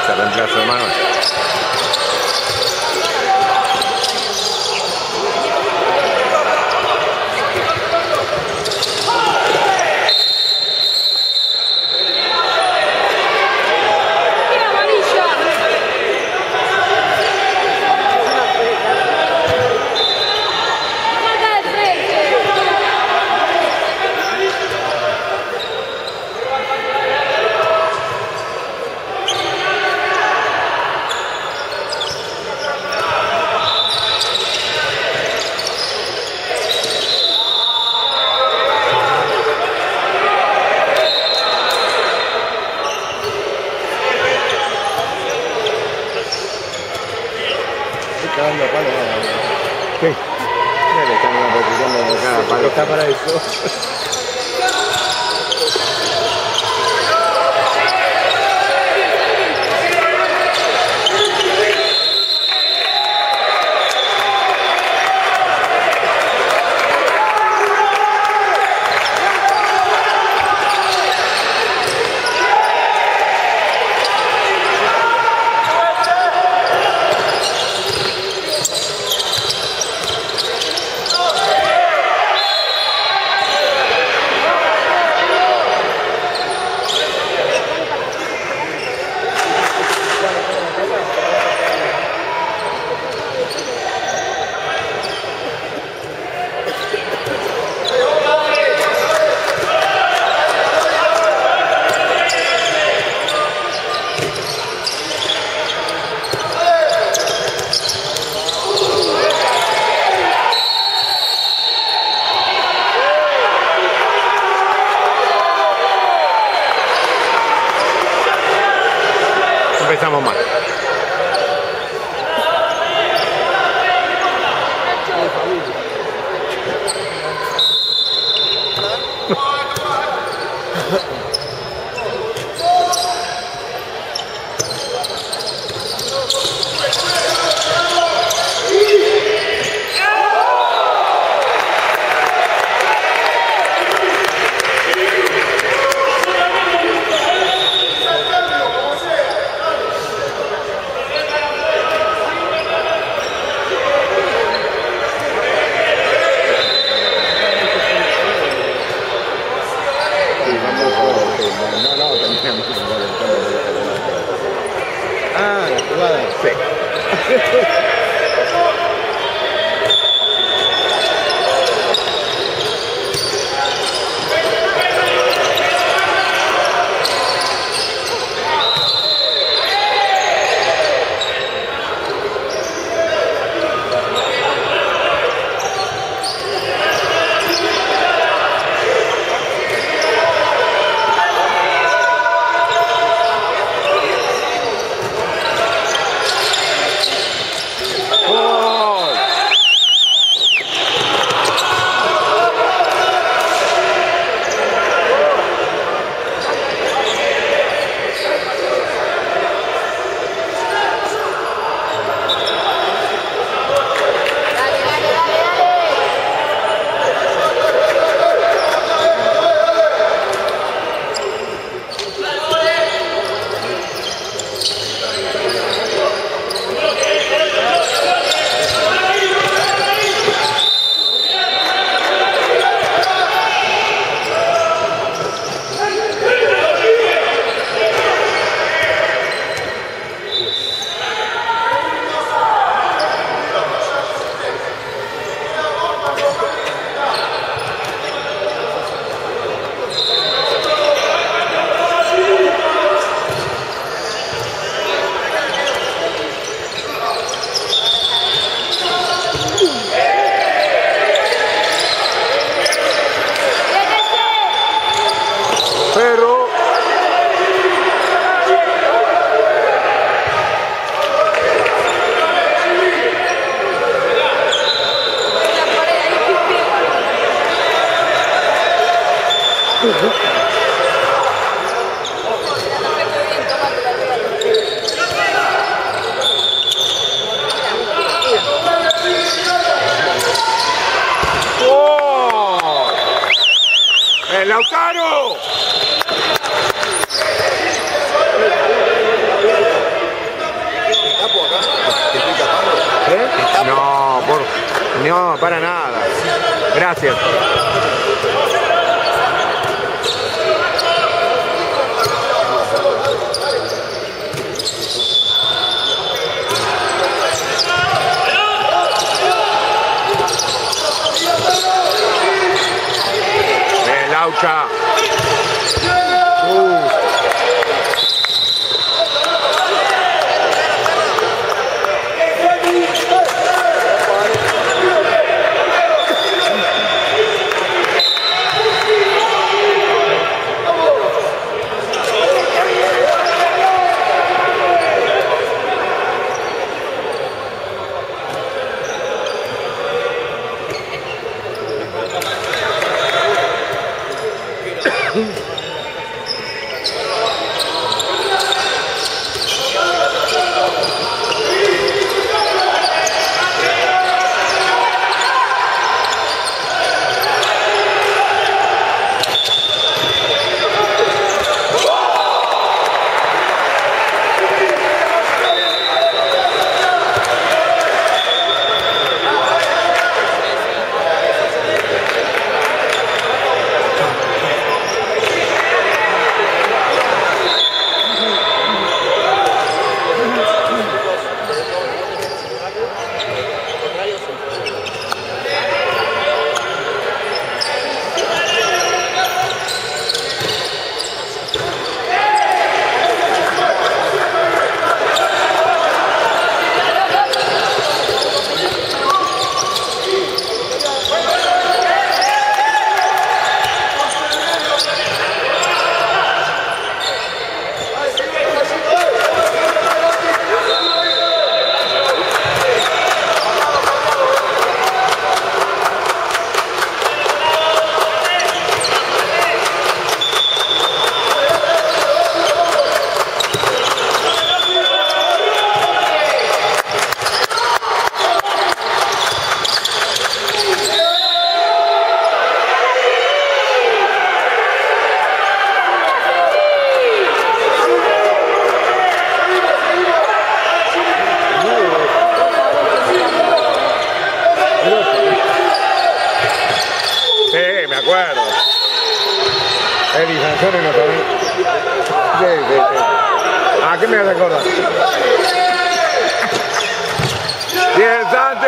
Este reemplazo de Manuel. Cagando a palo. ¿Qué? Mira que está en una posición de cada palo. Está para eso. Empezamos mal. Ah, la jugada. Sí. No, para nada. Gracias. Laucha. Eli Sansone no sabía. Sí. ¿A qué me vas a acordar? ¡Bien, Santi!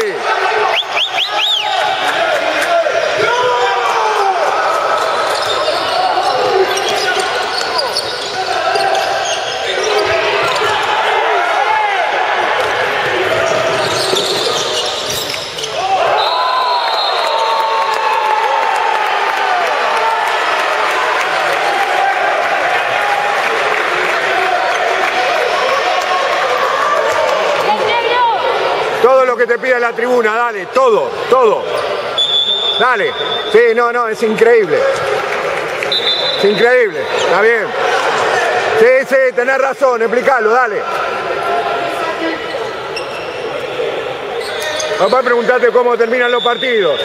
Todo lo que te pida la tribuna, dale, todo. Dale. Sí, no, es increíble. Es increíble, está bien. Sí, tenés razón, explícalo, dale. Papá, preguntarte cómo terminan los partidos.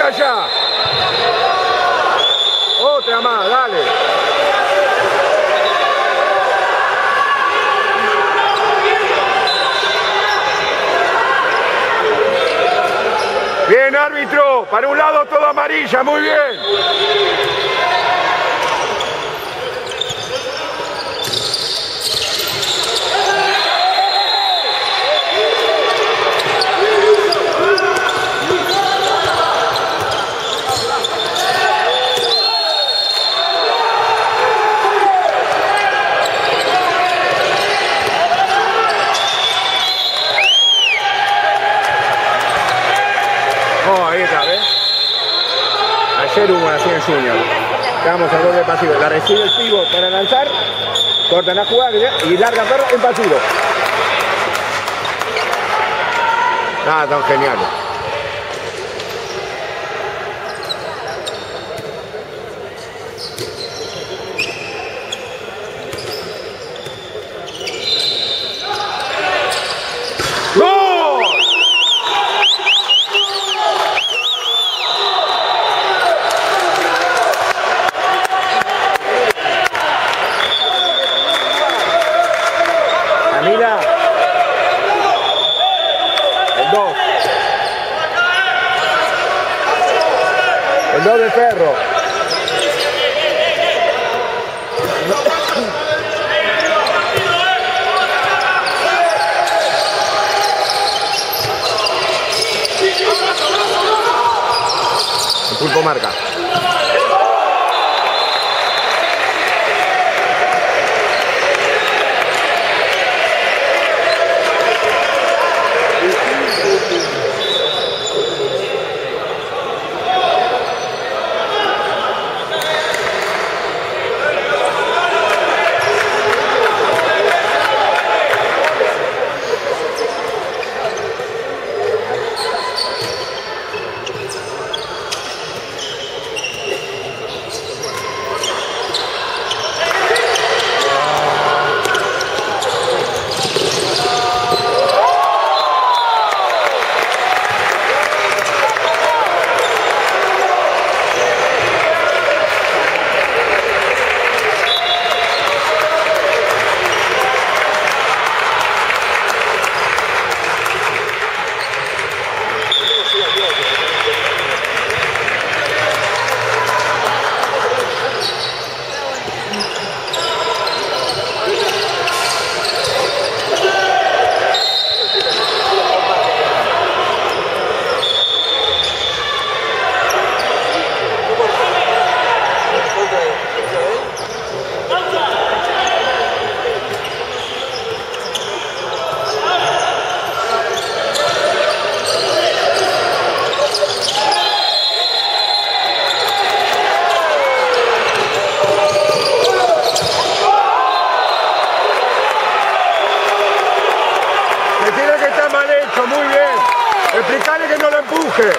allá. Otra más, dale. Bien, árbitro. Para un lado todo amarilla, muy bien. Ahí está, ¿ves? Ayer hubo así en Junior. Estamos a doble pasivo. La recibe el pivo para lanzar. Cortan la jugada y larga perro en pasivo. Ah, tan genial. El 2 de Ferro. El Pulpo marca. Muy bien, explicarle que no lo empuje.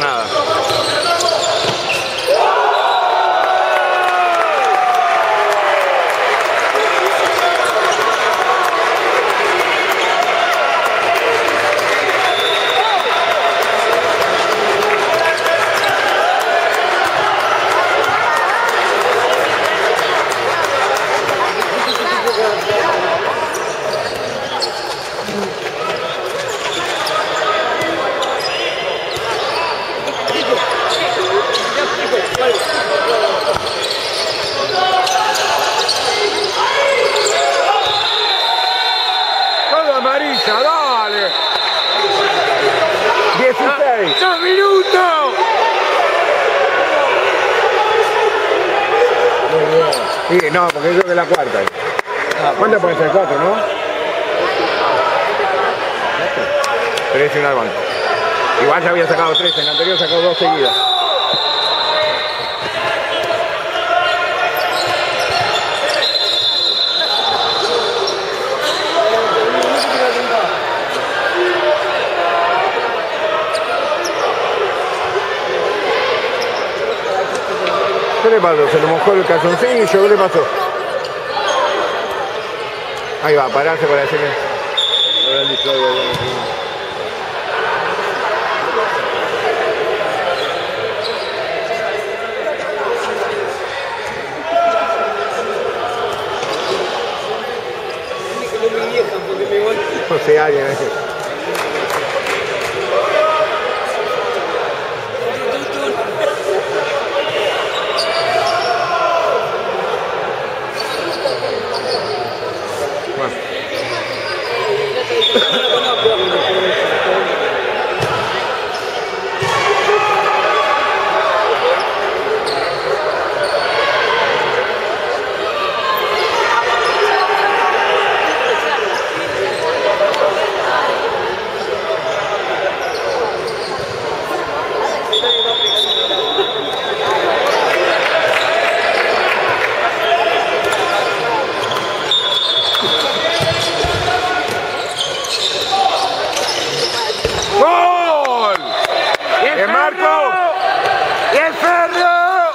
nada. Todo amarilla, dale. 16. 2 minutos. Sí, no, porque yo creo que es la cuarta. ¿Cuánto puede ser? 4, ¿no? 3 y una al banco. Igual ya había sacado 3, en el anterior sacó 2 seguidas. ¿Qué le pasó? ¿Se le mojó el calzoncillo? ¿Qué le pasó? Ahí va, pararse para decirle. No sé, alguien así. ¡Gol! ¡El Marco! ¡Y el Ferro!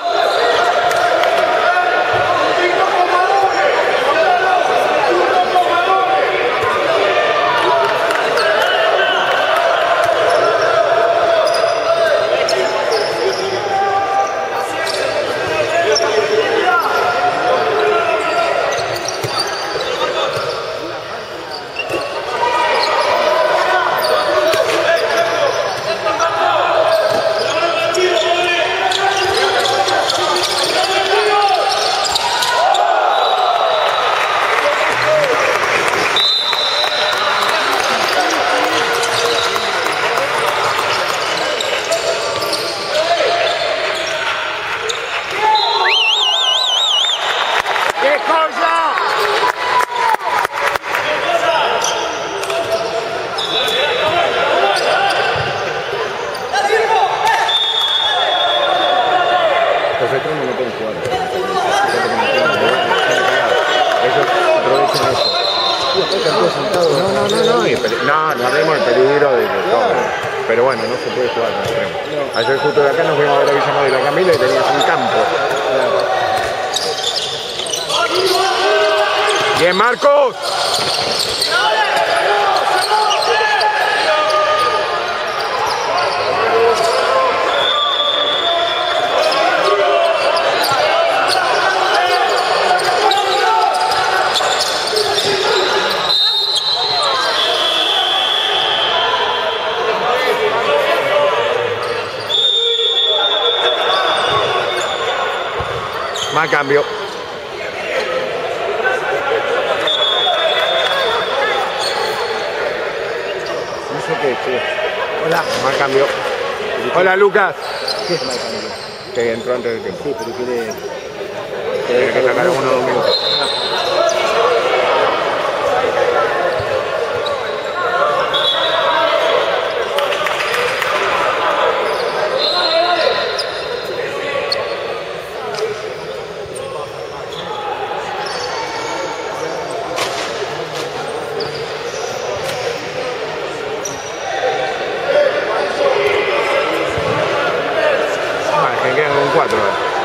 ¡Qué cosa! Los extremos no pueden jugar. Ellos aprovechan eso. No haremos el peligro de todo. Pero bueno, no se puede jugar con extremo. Ayer justo de acá nos fuimos a ver a Villa Madrid y la Camila y teníamos un campo. ¡Bien, Marcos! Más cambio. Hola, mal cambio. Hola, Lucas. ¿Qué es mal cambio? Que entró antes del tiempo. Sí, pero quiere Que sacar 1 o 2 minutos. 4.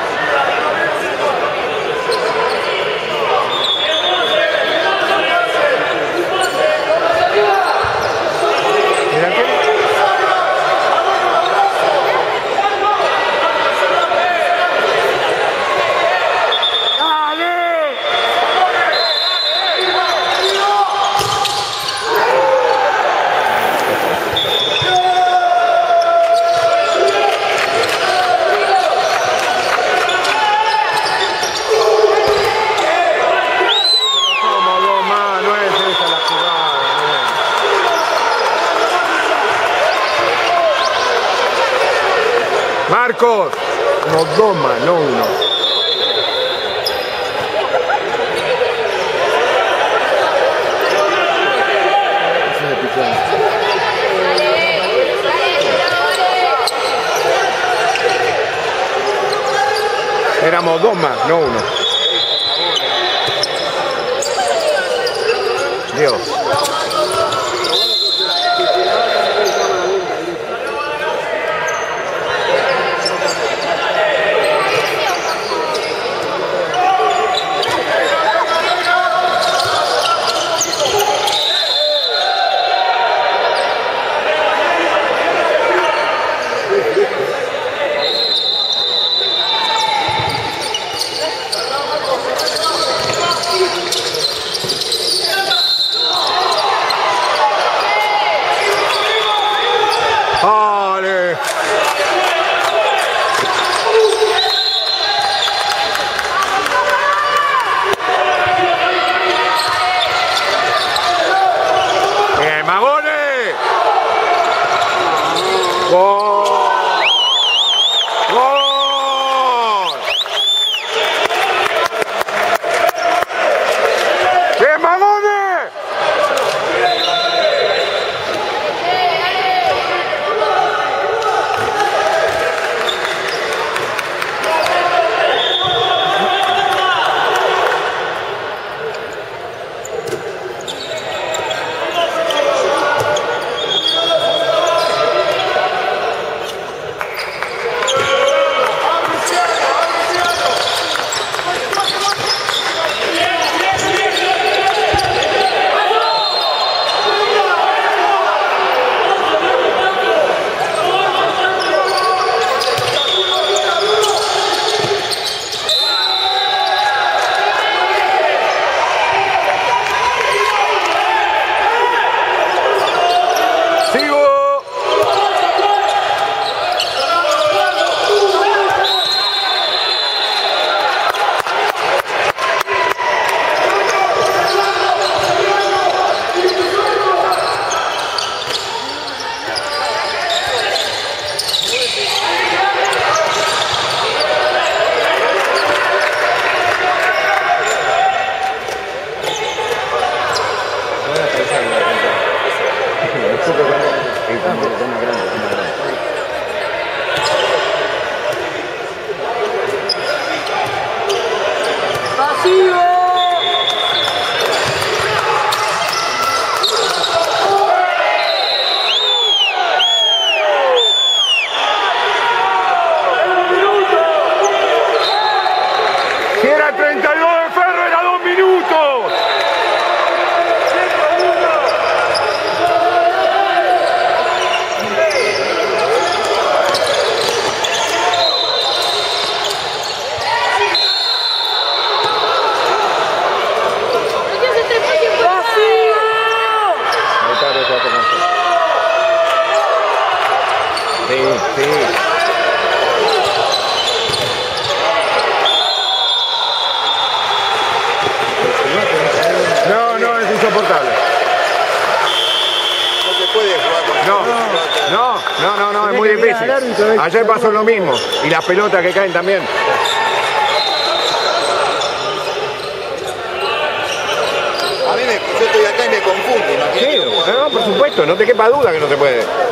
Marcos, no 2 más, no 1. Éramos 2 más, no 1. Dios. ¡Ale! ¡Bien, Magones! ¡Gol! ¡Gol! ¡Bien, Magones! Si era 32 de Ferro, era 2 minutos. Sí, sí. No, no, es insoportable. No se puede jugar con No, es muy difícil. Ayer pasó lo mismo. Y las pelotas que caen también. A mí yo estoy acá y me confundo, imagínate. Sí, no, por supuesto, no te quepa duda que no se puede.